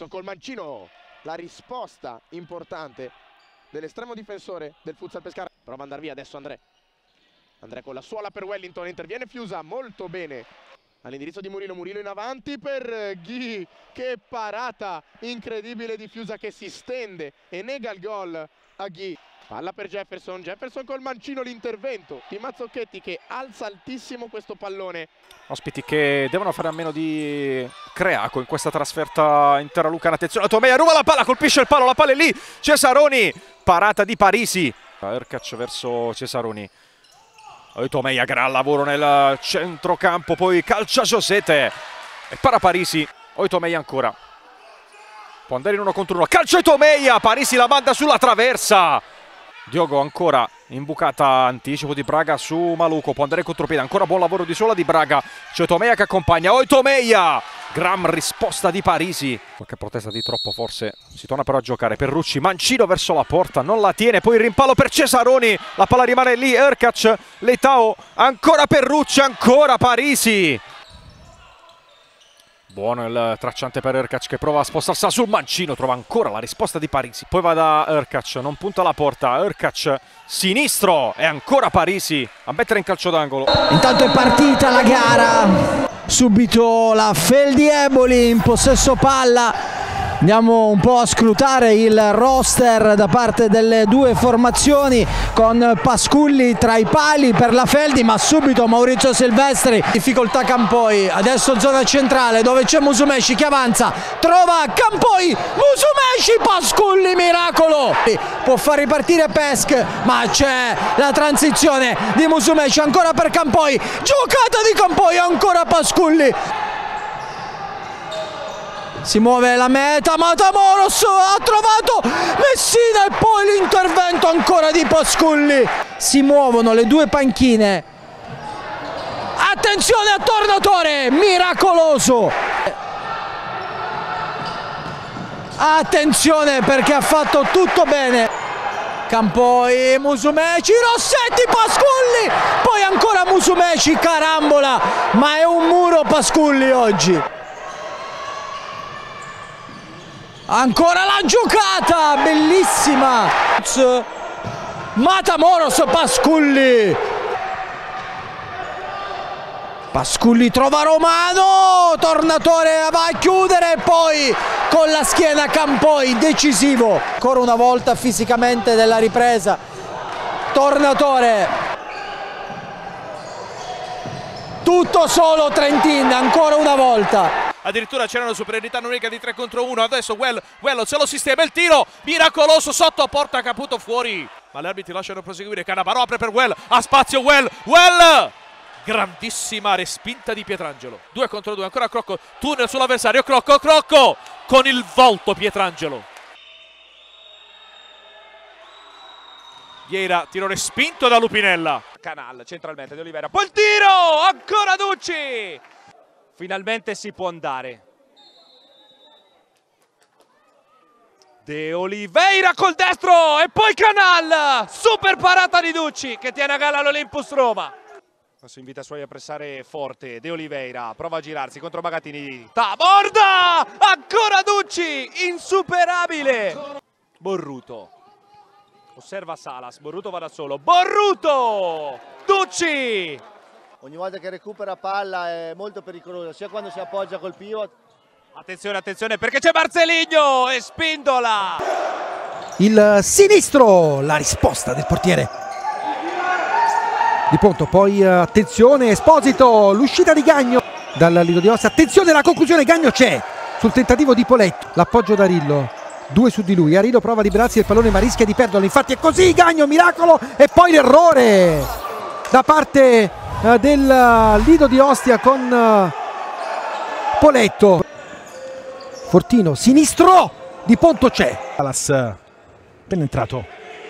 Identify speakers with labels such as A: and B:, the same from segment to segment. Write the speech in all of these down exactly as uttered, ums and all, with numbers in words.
A: Jefferson col mancino, la risposta importante dell'estremo difensore del Futsal Pescara. Prova ad andare via adesso André. André con la suola per Wellington, interviene Fiusa molto bene all'indirizzo di Murillo, Murillo in avanti per Ghi, che parata incredibile di Fiusa che si stende e nega il gol a Ghi. Palla per Jefferson, Jefferson col mancino, l'intervento di Mazzocchetti che alza altissimo questo pallone.
B: Ospiti che devono fare a meno di Creaco in questa trasferta interlucana. Attenzione, Tomeia ruba la palla, colpisce il palo, la palla è lì, Cesaroni, parata di Parisi. Erkac verso Cesaroni. E Tomeia, gran lavoro nel centrocampo, poi calcia Josete e para Parisi. Oi Tomeia ancora. Può andare in uno contro uno, calcio e Tomeia, Parisi la manda sulla traversa. Diogo ancora imbucata, anticipo di Braga su Maluco, può andare in contropiede, ancora buon lavoro di sola di Braga, c'è Tomeia che accompagna, oi Tomeia, gran risposta di Parisi, qualche protesta di troppo forse, si torna però a giocare, Perrucci, mancino verso la porta, non la tiene, poi il rimpallo per Cesaroni, la palla rimane lì, Erkac, Leitao, ancora Perrucci, ancora Parisi. Buono il tracciante per Erkac che prova a spostarsi sul mancino, trova ancora la risposta di Parisi. Poi va da Erkac, non punta la porta, Erkac sinistro e ancora Parisi a mettere in calcio d'angolo.
C: Intanto è partita la gara, subito la Feldi Eboli in possesso palla. Andiamo un po' a scrutare il roster da parte delle due formazioni con Pasculli tra i pali per la Feldi, ma subito Maurizio Silvestri, difficoltà Campoi, adesso zona centrale dove c'è Musumeci che avanza, trova Campoi, Musumeci, Pasculli, miracolo! Può far ripartire Pesc, ma c'è la transizione di Musumeci, ancora per Campoi, giocata di Campoi, ancora Pasculli. Si muove la meta, Matamoros ha trovato Messina e poi l'intervento ancora di Pasculli. Si muovono le due panchine. Attenzione a Tornatore, miracoloso. Attenzione perché ha fatto tutto bene. Campoi, Musumeci, Rossetti, Pasculli. Poi ancora Musumeci, carambola. Ma è un muro Pasculli oggi. Ancora la giocata, bellissima. Matamoros, Pasculli. Pasculli trova Romano, Tornatore va a chiudere e poi con la schiena Campoi, decisivo. Ancora una volta fisicamente della ripresa. Tornatore. Tutto solo Trentin, ancora una volta.
D: Addirittura c'erano superiorità numerica di tre contro uno, adesso Well, Well se lo sistema, il tiro miracoloso sotto porta Caputo fuori, ma gli arbitri lasciano proseguire, Cannavaro apre per Well, ha spazio Well, Well, grandissima respinta di Pietrangelo, due contro due, ancora Crocco, tunnel sull'avversario, Crocco, Crocco con il volto Pietrangelo. Vieira, tiro respinto da Lupinella.
E: Canal centralmente di Oliveira, poi il tiro, ancora Ducci. Finalmente si può andare. De Oliveira col destro e poi Canal. Super parata di Ducci che tiene a galla l'Olympus Roma. Si invita i suoi a pressare forte. De Oliveira prova a girarsi contro Magatini. Taborda! Ancora Ducci! Insuperabile! Borruto. Osserva Salas. Borruto va da solo. Borruto! Ducci!
F: Ogni volta che recupera palla è molto pericolosa, sia quando si appoggia col pivot.
E: Attenzione, attenzione, perché c'è Marceligno e Spindola!
G: Il sinistro, la risposta del portiere Di Ponto, poi attenzione Esposito, l'uscita di Gagno dal Lido di Ostia, attenzione la conclusione, Gagno c'è sul tentativo di Poletto, l'appoggio da Arillo, due su di lui, Arillo prova a liberarsi del pallone ma rischia di perderlo, infatti è così, Gagno, miracolo e poi l'errore da parte del Lido di Ostia con Poletto. Fortino, sinistro, Di Ponto c'è.
H: Salas, penetrato.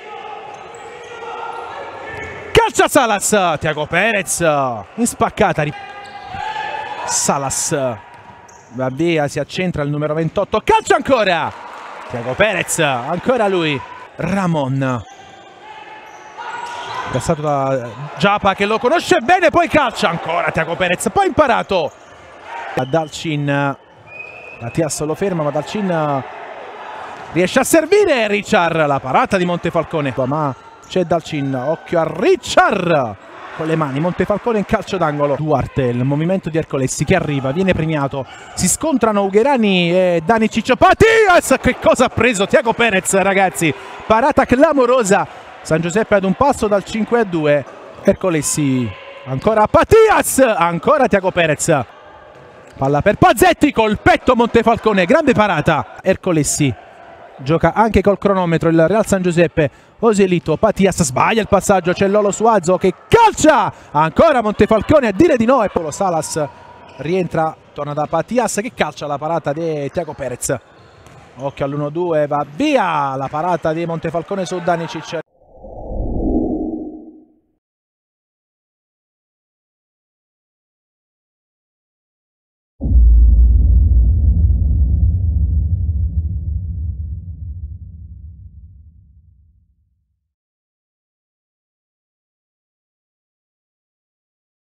H: Calcia Salas, Thiago Perez, in spaccata. Salas, va via, si accentra il numero ventotto, calcia ancora. Thiago Perez, ancora lui. Ramon. Passato da Giapa che lo conosce bene, poi calcia ancora Thiago Perez, poi imparato. Dalcin Matias lo ferma, ma Dalcin riesce a servire. Richard, la parata di Montefalcone, ma c'è Dalcin, occhio a Richard con le mani. Montefalcone in calcio d'angolo. Duarte, il movimento di Ercolessi che arriva, viene premiato, si scontrano Ugherani e Dani Ciccio. Patias, che cosa ha preso Tiago Perez, ragazzi, parata clamorosa. San Giuseppe ad un passo dal cinque a due. Ercolessi, ancora Patias, ancora Tiago Perez, palla per Pazzetti, colpetto Montefalcone, grande parata. Ercolessi gioca anche col cronometro il Real San Giuseppe. Oselito, Patias sbaglia il passaggio, c'è Lolo Suazo che calcia, ancora Montefalcone a dire di no, e Polo Salas rientra, torna da Patias che calcia, la parata di Tiago Perez. Occhio all'uno due, va via la parata di Montefalcone su Danicic.